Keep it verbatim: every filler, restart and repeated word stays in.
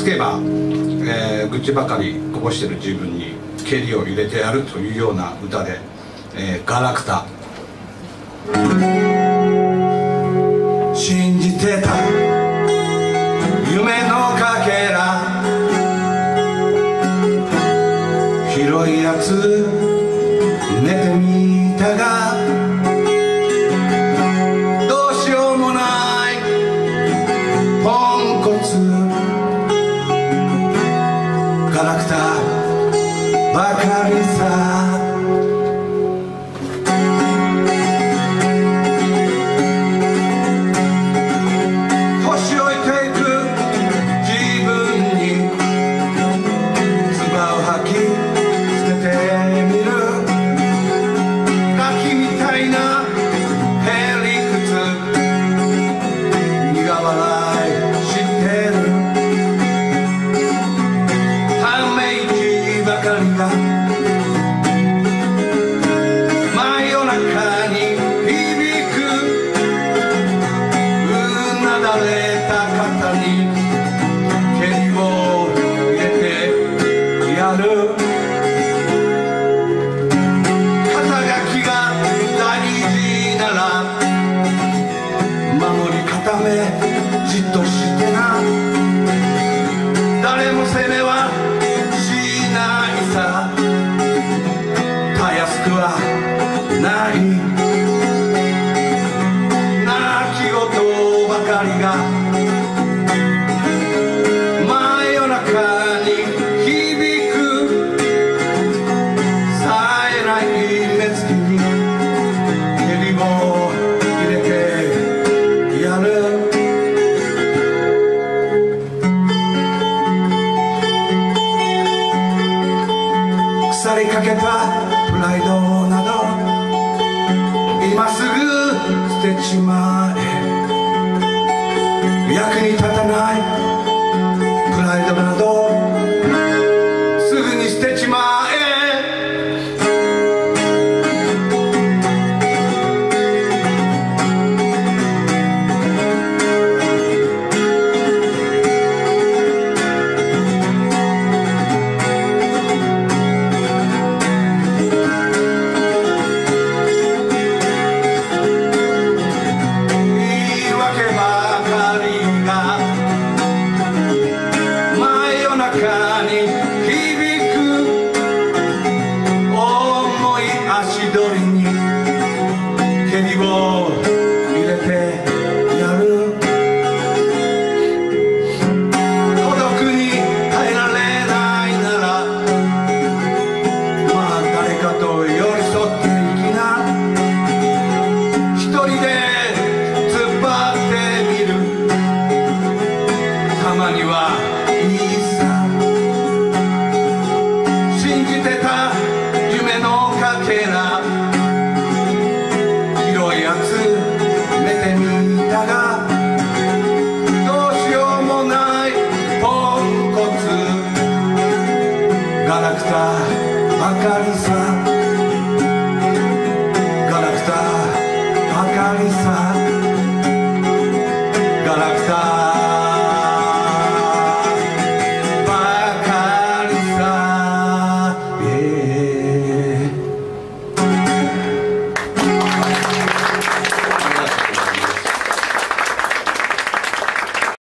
つけば、えー、愚痴ばかりこぼしてる自分に蹴りを入れてやるというような歌で、えー、ガラクタ。信じてた夢のかけら、広いやつ寝てみたが、どうしようもないポンコツガラクタばかりさ。じっとしてな、誰も責めはしないさ、たやすくはない泣き言ばかりが真夜中に響く、冴えない目つきに蹴りを入れてやる。腐りかけたプライドなど今すぐ捨てちまえ、役に立たないプライドなどすぐに捨てちまえ。ガラクタばかりさ、ガラクタばかりさ、ガラクタ